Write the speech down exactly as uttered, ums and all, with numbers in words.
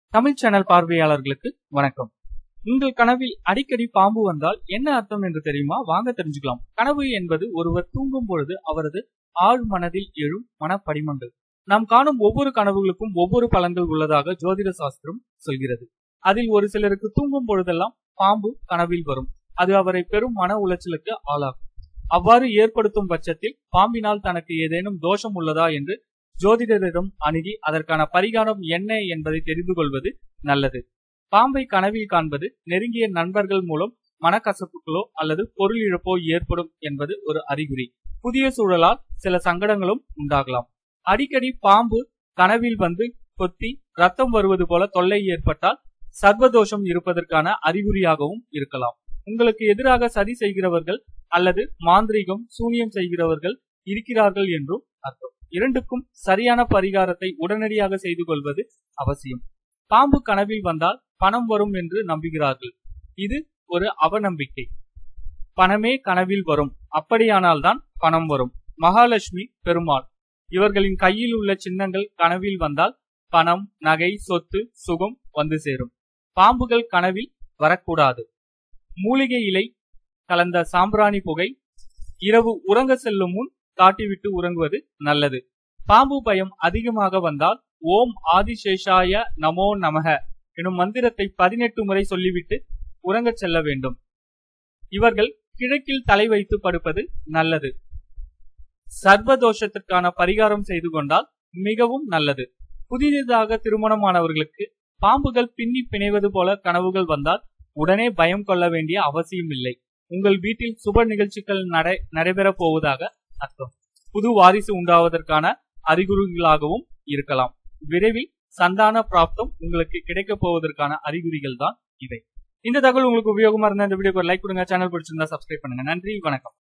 Tamil channel பார்வையாளர்களுக்கு வணக்கம். உங்கள் கனவில் அடிக்கடி பாம்பு வந்தால் என்ன அர்த்தம் என்று தெரியுமா? வாங்க தெரிஞ்சுக்கலாம். கனவு என்பது ஒருவர் தூங்கும் பொழுது அவரது ஆழ் மனதில் எழும் மனப்படிமங்கள். நாம் காணும் ஒவ்வொரு கனவுகளுக்கும் ஒவ்வொரு பலன்கள் உள்ளதாக ஜோதிட சாஸ்திரம் சொல்கிறது. அதில் ஒரு சிலருக்கு தூங்கும் பொழுதெல்லாம் பாம்பு கனவில் வரும். அது அவரை பெரும் மன உளைச்சலுக்கு ஆளாகும். அவ்வாறு ஏற்படுத்தும் பட்சத்தில் பாம்பினால் தனக்கு ஏதேனும் தோஷம் உள்ளதா என்று ஜோதிடரிடம் அணுகி அதற்கான பரிகாரம் என்ன என்பதை தெரிந்து கொள்வது நல்லது. பாம்பை கனவில் காண்பது நெருங்கிய நண்பர்கள் மூலம் மனக்கசப்புகளோ அல்லது பொருள் இழப்போ ஏற்படும் என்பது ஒரு அறிகுறி. புதிய சூழலால் சில சங்கடங்களும் உண்டாகலாம். அடிக்கடி பாம்பு கனவில் வந்து கொத்தி ரத்தம் வருவது போல தொல்லை ஏற்பட்டால் சர்வதோஷம் இருப்பதற்கான அறிகுறியாகவும் இருக்கலாம். உங்களுக்கு எதிராக சதி செய்கிறவர்கள் அல்லது மாந்திரீகம் சூனியம் செய்கிறவர்கள் இருக்கிறார்கள் என்றும் அர்த்தம். இரண்டுக்கும் சரியான பரிகாரத்தை உடனடியாக செய்து கொள்வது அவசியம். பாம்பு கனவில் வந்தால் பணம் வரும் என்று நம்புகிறார்கள். இது ஒரு அவநம்பிக்கை. பணமே கனவில் வரும், அப்படியானால் தான் பணம் வரும். மகாலட்சுமி, பெருமாள் இவர்களின் கையில் உள்ள சின்னங்கள் கனவில் வந்தால் பணம், நகை, சொத்து, சுகம் வந்து சேரும். பாம்புகள் கனவில் வரக்கூடாது. மூலிகை இலை கலந்த சாம்பிராணி புகை இரவு உறங்க செல்லும் முன் காட்டிவிட்டு உறங்குவது நல்லது. பாம்பு பயம் அதிகமாக வந்தால் ஓம் ஆதிசேஷாய நமோ நமக எனும் மந்திரத்தை பதினெட்டு முறை சொல்லிவிட்டு உறங்க செல்ல வேண்டும். இவர்கள் கிழக்கில் தலை வைத்து படுப்பது நல்லது. சர்வதோஷத்திற்கான பரிகாரம் செய்து கொண்டால் மிகவும் நல்லது. புதிதாக திருமணமானவர்களுக்கு பாம்புகள் பின்னி பிணைவது போல கனவுகள் வந்தால் உடனே பயம் கொள்ள வேண்டிய அவசியம் இல்லை. உங்கள் வீட்டில் சுப நிகழ்ச்சிகள் நடை நடைபெறப் போவதாக அர்த்தம். புது வாரிசு உண்டாவதற்கான அறிகுறிகளாகவும் இருக்கலாம். விரைவில் சந்தான பிராப்தம் உங்களுக்கு கிடைக்க போவதற்கான அறிகுறிகள் தான் இவை. இந்த தகவல் உங்களுக்கு உபயோகமா இருந்தா இந்த வீடியோக்கு ஒரு லைக் கொடுங்க. சேனல் பிடிச்சிருந்தா சப்ஸ்கிரைப் பண்ணுங்க. நன்றி, வணக்கம்.